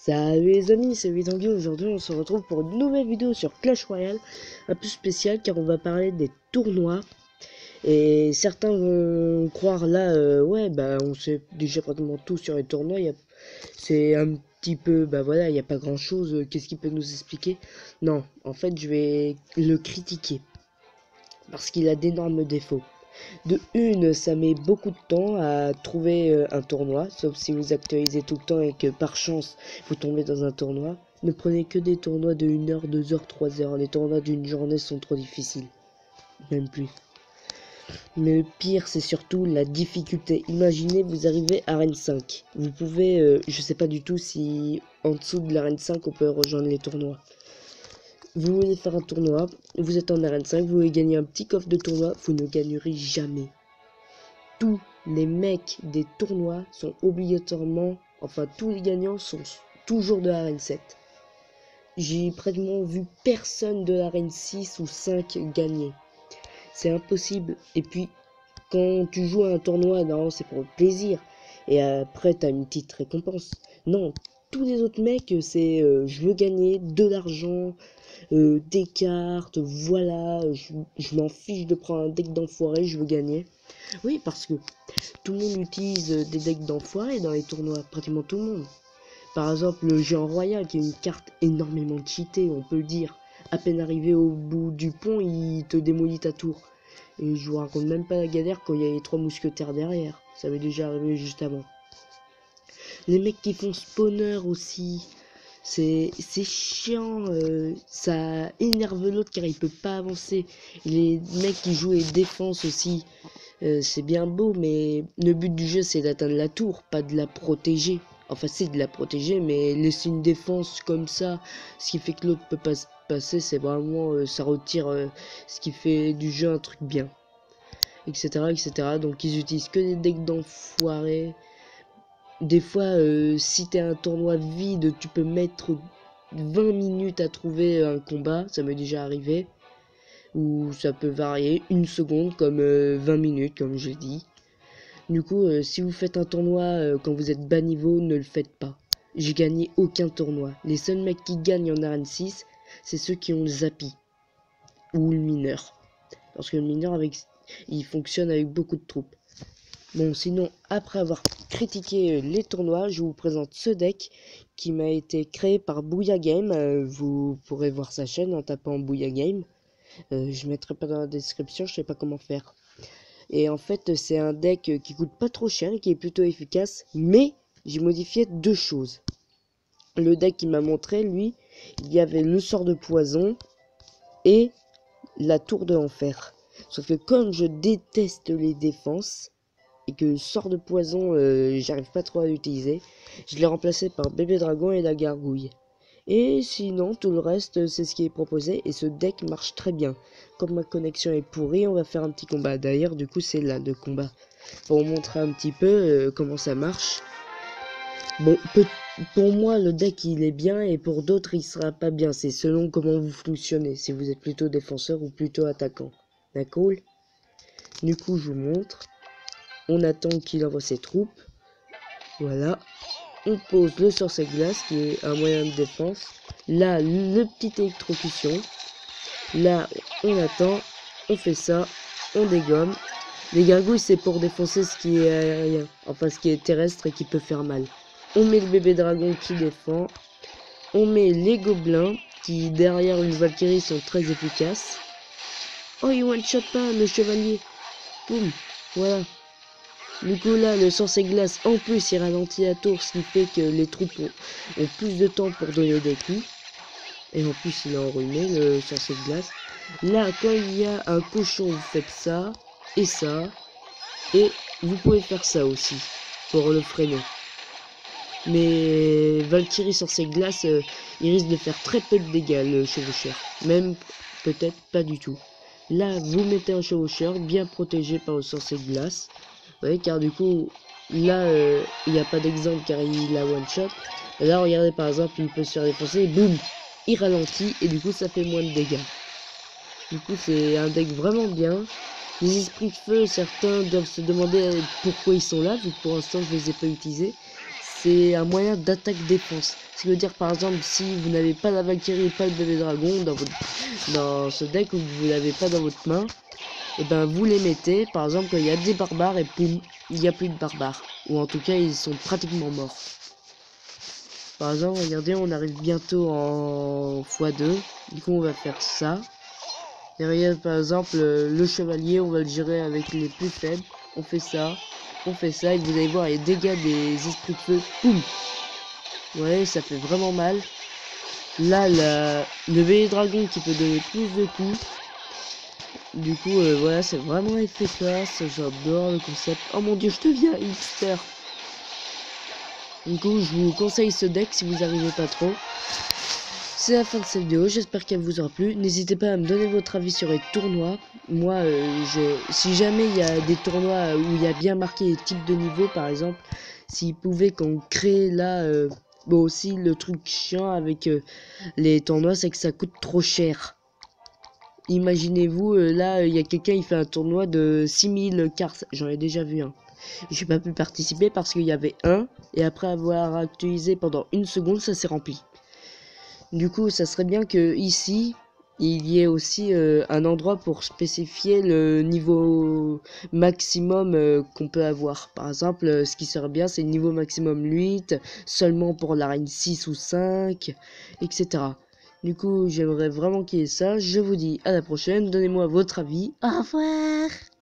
Salut les amis, c'est Tanguy. Aujourd'hui on se retrouve pour une nouvelle vidéo sur Clash Royale, un peu spéciale car on va parler des tournois. Et certains vont croire là, ouais bah on sait déjà pratiquement tout sur les tournois, c'est un petit peu, bah voilà, il n'y a pas grand chose, qu'est-ce qu'il peut nous expliquer? Non, en fait je vais le critiquer, parce qu'il a d'énormes défauts. De une, ça met beaucoup de temps à trouver un tournoi, sauf si vous actualisez tout le temps et que par chance vous tombez dans un tournoi. Ne prenez que des tournois de 1 heure, 2 heures, 3 heures. Les tournois d'une journée sont trop difficiles, même plus. Mais le pire, c'est surtout la difficulté. Imaginez, vous arrivez à Arène 5. Vous pouvez, je sais pas du tout si en dessous de l'Arène 5 on peut rejoindre les tournois. Vous voulez faire un tournoi, vous êtes en arène 5, vous voulez gagner un petit coffre de tournoi, vous ne gagnerez jamais. Tous les mecs des tournois sont obligatoirement, enfin tous les gagnants sont toujours de l'arène 7. J'ai pratiquement vu personne de l'arène 6 ou 5 gagner. C'est impossible. Et puis, quand tu joues à un tournoi, non, c'est pour le plaisir. Et après, t'as une petite récompense. Non, tous les autres mecs, c'est je veux gagner de l'argent, des cartes, voilà, je m'en fiche de prendre un deck d'enfoiré, je veux gagner. Oui, parce que tout le monde utilise des decks d'enfoiré dans les tournois, pratiquement tout le monde. Par exemple, le géant royal, qui est une carte énormément cheatée, on peut le dire. À peine arrivé au bout du pont, il te démolit ta tour. Et je vous raconte même pas la galère quand il y a les 3 mousquetaires derrière. Ça m'est déjà arrivé juste avant. Les mecs qui font spawner aussi, c'est chiant, ça énerve l'autre car il peut pas avancer. Les mecs qui jouent les défenses aussi, c'est bien beau, mais le but du jeu c'est d'atteindre la tour, pas de la protéger. Enfin c'est de la protéger, mais laisser une défense comme ça, ce qui fait que l'autre peut pas se passer, c'est vraiment, ça retire ce qui fait du jeu un truc bien. Etc. etc. Donc ils utilisent que des decks d'enfoirés. Des fois, si t'es un tournoi vide, tu peux mettre 20 minutes à trouver un combat, ça m'est déjà arrivé. Ou ça peut varier, 1 seconde comme 20 minutes, comme j'ai dit. Du coup, si vous faites un tournoi quand vous êtes bas niveau, ne le faites pas. J'ai gagné aucun tournoi. Les seuls mecs qui gagnent en arène 6, c'est ceux qui ont le Zappy. Ou le mineur. Parce que le mineur, il fonctionne avec beaucoup de troupes. Bon, sinon, après avoir critiqué les tournois, je vous présente ce deck qui m'a été créé par Bouya Game. Vous pourrez voir sa chaîne en tapant Bouya Game. Je mettrai pas dans la description, je sais pas comment faire. Et en fait, c'est un deck qui coûte pas trop cher et qui est plutôt efficace. Mais j'ai modifié 2 choses. Le deck qu'il m'a montré, lui, il y avait le sort de poison et la tour de l'enfer. Sauf que comme je déteste les défenses, et que le sort de poison, j'arrive pas trop à l'utiliser, je l'ai remplacé par bébé dragon et la gargouille. Et sinon, tout le reste, c'est ce qui est proposé, et ce deck marche très bien. Comme ma connexion est pourrie, on va faire un petit combat. D'ailleurs, du coup, c'est là le combat. Pour vous montrer un petit peu comment ça marche. Bon, pour moi, le deck, il est bien, et pour d'autres, il sera pas bien. C'est selon comment vous fonctionnez, si vous êtes plutôt défenseur ou plutôt attaquant. D'accord? Du coup, je vous montre. On attend qu'il envoie ses troupes. Voilà. On pose le sorcier glace qui est un moyen de défense. Là, le petit électrocution. Là, on attend. On fait ça. On dégomme. Les gargouilles, c'est pour défoncer ce qui est aérien. Enfin, ce qui est terrestre et qui peut faire mal. On met le bébé dragon qui défend. On met les gobelins qui, derrière une Valkyrie, sont très efficaces. Oh, il one-shot pas le chevalier. Boum. Voilà. Du coup là, le sorcier glace, en plus il ralentit la tour, ce qui fait que les troupes ont plus de temps pour donner des coups. Et en plus il est enrhumé, le sorcier glace. Là, quand il y a un cochon, vous faites ça, et ça. Et vous pouvez faire ça aussi, pour le freiner. Mais Valkyrie sorcier glace, il risque de faire très peu de dégâts, le chevaucheur. Même peut-être pas du tout. Là, vous mettez un chevaucheur bien protégé par le sorcier glace. Oui, car du coup, là, il n'y a pas d'exemple car il a one shot. Et là, regardez par exemple, il peut se faire défoncer, et boum, il ralentit et du coup, ça fait moins de dégâts. Du coup, c'est un deck vraiment bien. Les esprits de feu, certains doivent se demander pourquoi ils sont là, vu que pour l'instant, je les ai pas utilisés. c'est un moyen d'attaque-défense. Ce qui veut dire par exemple si vous n'avez pas la Valkyrie et pas le bébé dragon dans ce deck ou que vous l'avez pas dans votre main, et ben vous les mettez par exemple quand il y a des barbares et poum, il n'y a plus de barbares. Ou en tout cas ils sont pratiquement morts. Par exemple, regardez, on arrive bientôt en x2. Du coup, on va faire ça. Derrière, par exemple, le chevalier, on va le gérer avec les plus faibles. On fait ça, et vous allez voir les dégâts des esprits de feu. Boum! Ouais, ça fait vraiment mal. Là, le bébé dragon qui peut donner plus de coups. Du coup, voilà, c'est vraiment efficace. J'adore le concept. Oh mon dieu, je deviens hipster. Du coup, je vous conseille ce deck si vous n'arrivez pas trop. C'est la fin de cette vidéo, j'espère qu'elle vous aura plu. N'hésitez pas à me donner votre avis sur les tournois. Moi, si jamais il y a des tournois où il y a bien marqué les types de niveaux, par exemple, s'ils pouvaient qu'on crée là... bon, aussi, le truc chiant avec les tournois, c'est que ça coûte trop cher. Imaginez-vous, là, il y a quelqu'un, il fait un tournoi de 6000 cartes. J'en ai déjà vu un. J'ai pas pu participer parce qu'il y avait un, et après avoir actualisé pendant une seconde, ça s'est rempli. Du coup, ça serait bien que ici, il y ait aussi un endroit pour spécifier le niveau maximum qu'on peut avoir. Par exemple, ce qui serait bien, c'est le niveau maximum 8, seulement pour l'arène 6 ou 5, etc. Du coup, j'aimerais vraiment qu'il y ait ça. Je vous dis à la prochaine. Donnez-moi votre avis. Au revoir!